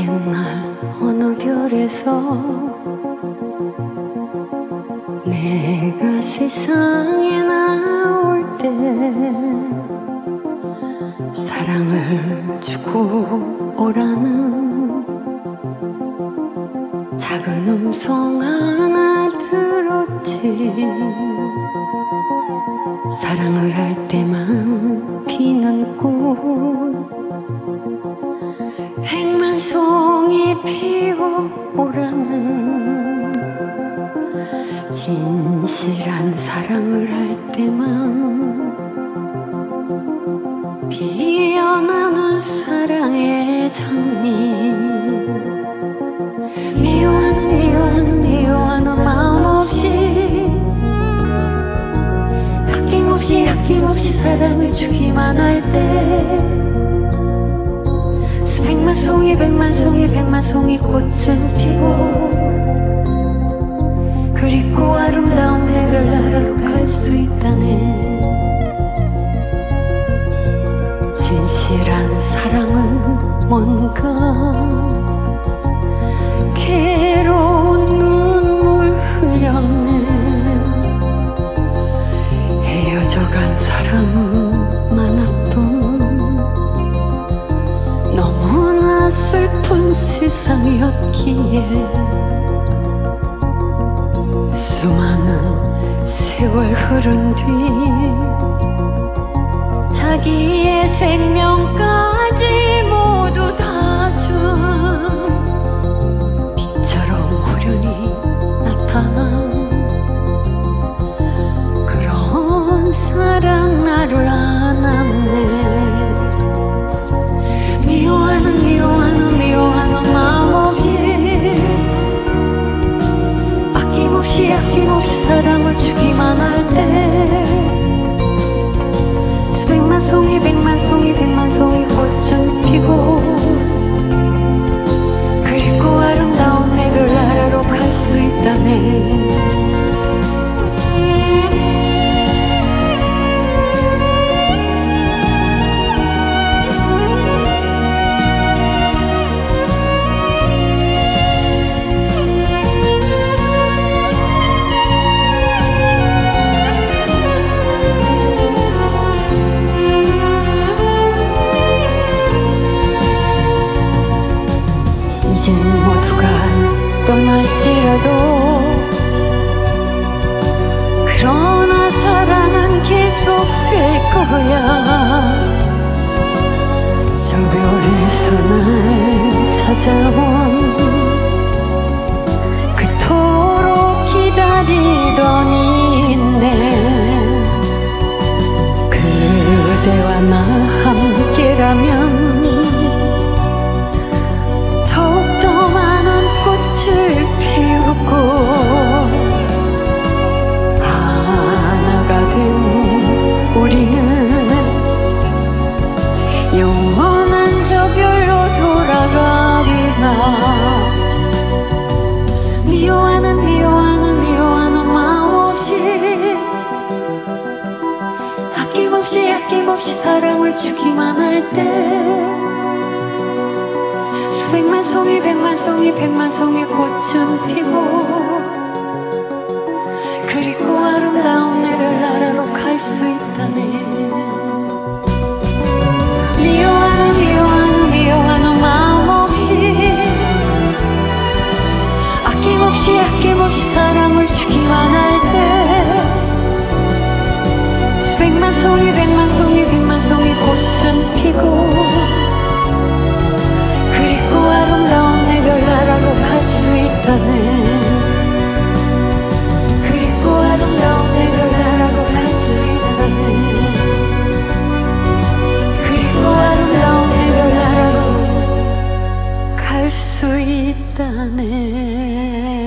옛날 어느 별에서 내가 세상에 나올 때 사랑을 주고 오라는 작은 음성 하나 들었지. 사랑을 할 때만 피는 꽃 백만 송이 피워오라는 진실한 사랑을 할 때만 피어나는 사랑의 장미. 미워하는 마음 없이 아낌없이 사랑을 주기만 할 때 수백만 송이 백만 송이 꽃은 피고 그립고 아름다운 내 별나라로 갈 수 있다네. 진실한 사랑은 뭔가 괴로운 눈물 흘렸네. 헤어져간 사람 많았던 너무나 슬픈 세상이었기에 수많은 세월 흐른 뒤 자기의 생명까지 모두 다 준 빛처럼 호련히 나타난 그런 사랑 나를 안았네. 미워하는 마음 없이 아낌없이 사랑을 주기만 할 때 수백만 송이 백만 송이 꽃은 피고 그립고 아름다운 내 별나라로 갈 수 있다네. 이젠 모두가 떠날지라도 그러나 사랑은 계속될 거야. 저 별에서 날 찾아온 그토록 기다리던 인내 그대와 나 함께라면 더욱더 많은 꽃을 피우고 하나가 된 우리는 영원한 저 별로 돌아가리라. 미워하는 마음 없이 아낌없이 사랑을 주기만 할 때 수백만 송이 백만 송이 꽃은 피고 그립고 아름다운 내 별나라로 갈 수 있다네. 미워하는 마음 없이 아낌없이 사랑을 주기만 할 때 수백만 송이 백만 송이 꽃은 피고 그립고 아름다운 내 별나라로 갈 수 있다네. 그립고 아름다운 내 별나라로 갈 수 있다네. 그립고 아름다운 내 별나라로 갈 수 있다네.